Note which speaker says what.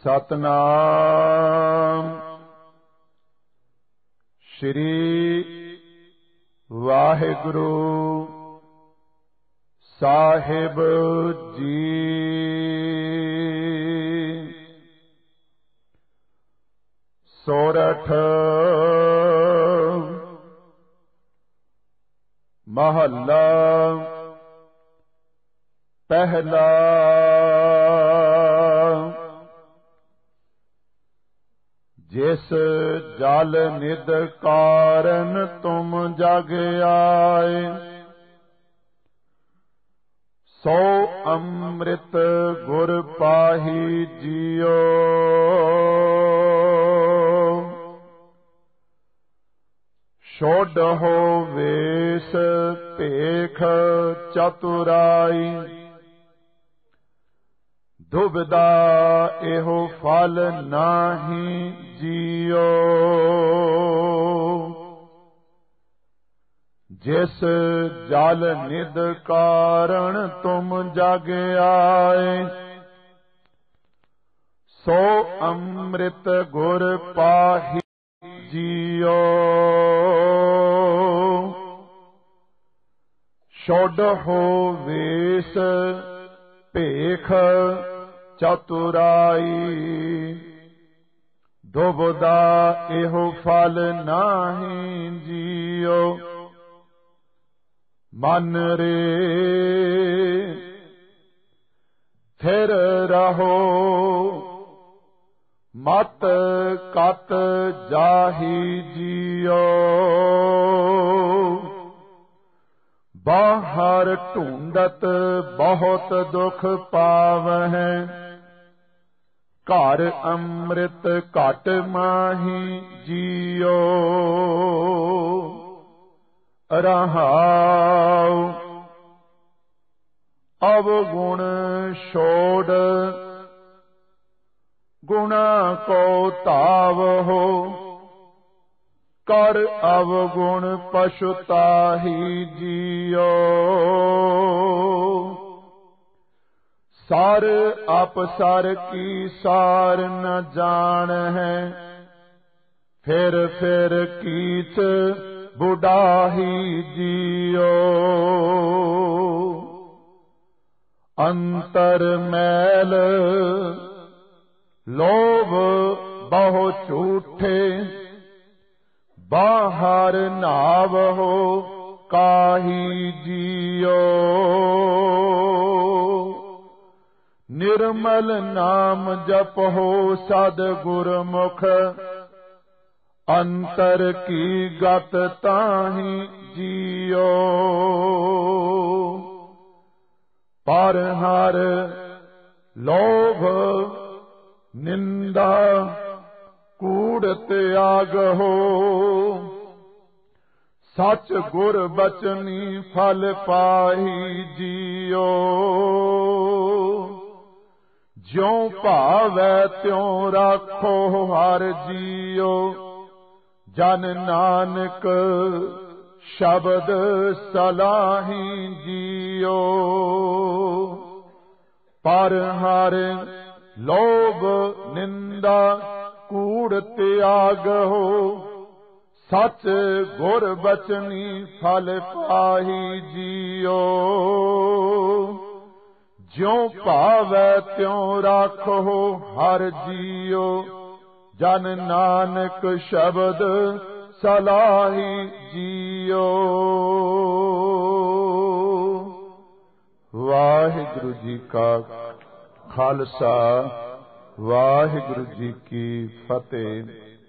Speaker 1: ਸਤਨਾਮ ਸ਼੍ਰੀ ਵਾਹਿਗੁਰੂ ਸਾਹਿਬ ਜੀ। ਸੋਰਠ ਮਹੱਲਾ ਪਹਿਲਾ। ਜਿਸ ਜਲ ਨਿਧ ਕਾਰਨ ਤੁਮ ਜਗ ਆਏ, ਸੋ ਅੰਮ੍ਰਿਤ ਗੁਰ ਪਾਹੀ ਜੀਓ। ਛੋਡਹੁ ਵੇਸ ਭੇਖ ਚਤੁਰਾਈ, ਦੁਬਿਧਾ ਇਹੋ ਫਲ ਨਾਹੀ ਜੀਓ। ਜਿਸ ਜਲ ਨਿਧ ਕਾਰਨ ਤੁਮ ਜਗ ਆਏ, ਸੋ ਅੰਮ੍ਰਿਤ ਗੁਰ ਪਾਹੀ ਜੀਓ। ਛੋਡਹੁ ਵੇਸ ਭੇਖ ਚਤੁਰਾਈ, ਦੁਬਿਧਾ ਇਹੋ ਫਲ ਨਾਹੀ ਜੀਓ। ਮਨ ਰੇ ਥਿਰ ਰਹੋ, ਮਤ ਕਤ ਜਾਹੀ ਜੀਓ। ਬਾਹਰ ਢੂੰਡਤ ਬਹੁਤ ਦੁਖ ਪਾਵਹਿ, ਘਰ ਅੰਮ੍ਰਿਤ ਘਟ ਮਾਹੀ ਜੀਓ। ਰਹਾਉ ਅਵਗੁਣ ਛੋੜ, ਗੁਣਾ ਕੋ ਧਾਵਹੁ। ਕਰ ਅਵਗੁਣ ਪਛੁਤਾਹੀ ਜੀਓ। ਸਾਰ ਆਪਸਰ ਕੀ ਸਾਰ ਨ ਜਾਣਹਿ, ਫਿਰ ਫਿਰ ਕੀਚ ਬੁਢਾਹੀ ਜੀਓ। ਅੰਤਰ ਮੈਲ ਲੋਭ ਬਹੁ ਝੂਠੇ, ਬਾਹਰ ਨਾਵਹੁ ਕਾਹੀ ਜੀਓ। ਨਿਰਮਲ ਨਾਮ ਜਪਹੁ ਸਦ ਗੁਰਮੁਖ, ਅੰਤਰ ਕੀ ਗਤ ਤਾਹੀ ਜੀਓ। ਪਰ ਹਰ ਲੋਭ ਨਿੰਦਾ ਕੂੜ ਤਿਆਗਹੁ, ਸਚ ਗੁਰ ਬਚਨੀ ਫਲ ਪਾਹੀ ਜੀਓ। ਜਿਉ ਭਾਵੈ ਤਿਉ ਰਾਖੋ ਹਰ ਜੀਓ, ਜਨ ਨਾਨਕ ਸ਼ਬਦ ਸਲਾਹੀ ਜੀਓ। ਪਰ ਹਰ ਲੋਭ ਨਿੰਦਾ ਕੂੜ ਤਿਆਗਹੁ, ਸਚ ਗੁਰ ਬਚਨੀ ਫਲ ਪਾਹੀ ਜੀਓ। ਜਿਉ ਭਾਵੈ ਤਿਉ ਰਾਖੋ ਹਰ ਜੀਓ, ਜਨ ਨਾਨਕ ਸ਼ਬਦ ਸਲਾਹੀ ਜੀਓ। ਵਾਹਿਗੁਰੂ ਜੀ ਕਾ ਖਾਲਸਾ, ਵਾਹਿਗੁਰੂ ਜੀ ਕੀ ਫਤਿਹ।